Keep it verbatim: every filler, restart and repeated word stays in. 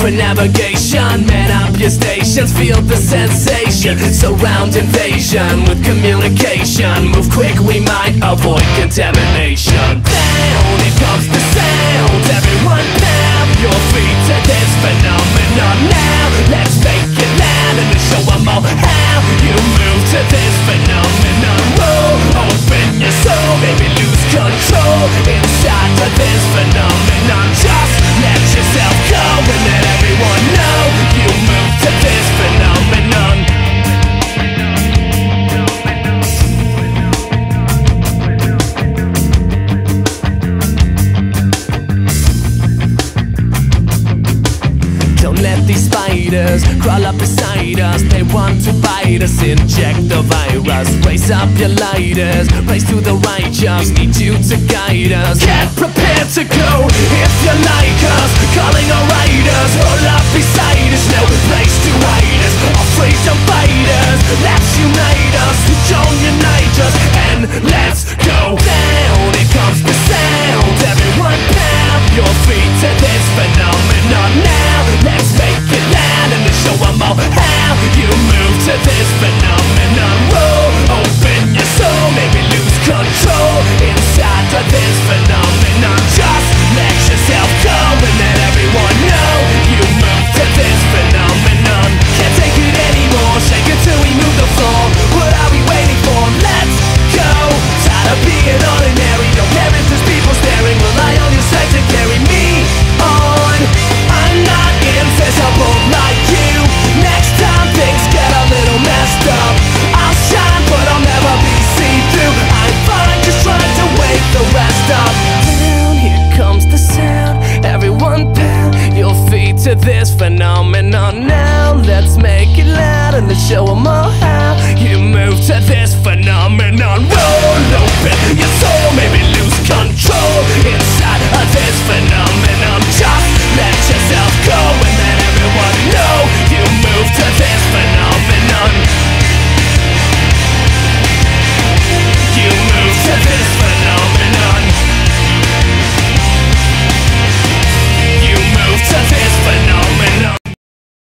for navigation. Man up your stations, feel the sensation. Surround invasion with communication. Move quick, we might avoid contamination. Down, here comes the sound. Everyone now, your feet to this phenomenon now. Let's make it loud and show them all how you move to this phenomenon. Roll, open your soul, baby, lose control inside of this phenomenon. Just let yourself go and let everyone know you move to this phenomenon. Don't let these spiders crawl up beside us. They want to bite us, inject the virus. Raise up your lighters, raise to the righteous. Need you to guide us. Get prepared to go if you like us. Calling our riders, roll up beside us. No place to hide us, our freedom fighters.